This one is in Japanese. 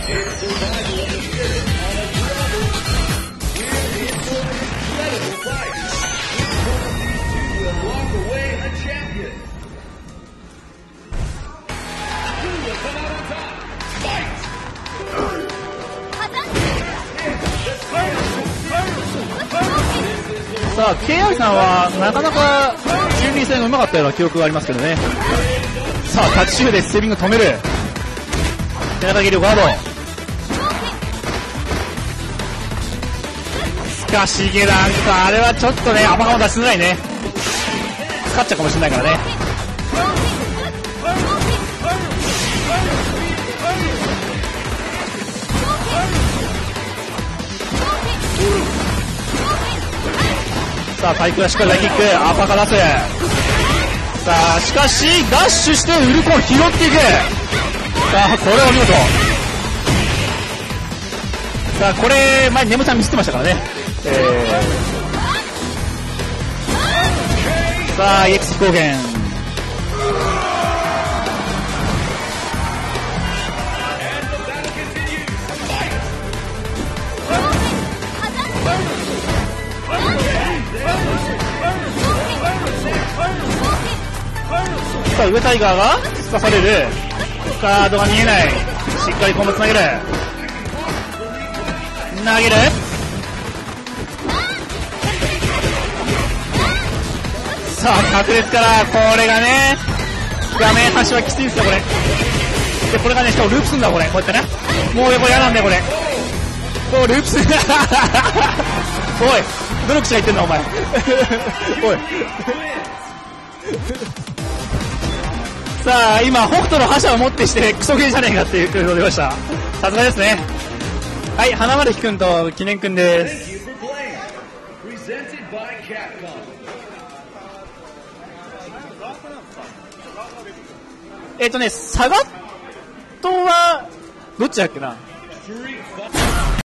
さあ KR さんはなかなか俊敏性がうまかったような記憶がありますけどね。さあタッチシューでセービング止める。背中切りガード。しかしなんかあれはちょっとね甘々出しづらいね。勝っちゃうかもしれないからね。さあ対空はしっかり大キックアパカ出す。さあしかしダッシュしてウルコン拾っていく。さあこれお見事。さあこれ前にネムさん見せてましたからね。さあ EX 飛行源。さあ上タイガーが突かされる。カードが見えない。しっかりコンボつなげる。投げる。さあ白熱からこれがね画面端はきついんですよこれで。これがねしかもループするんだこれ。こうやってねもうこれ嫌なんだよこれ。もうループするおいどの口が言ってんだお前おいさあ今北斗の覇者をもってしてクソゲーじゃねえかっていう空想出ました。さすがですね。はい、花丸くんと記念くんです。サガットはどっちだっけな。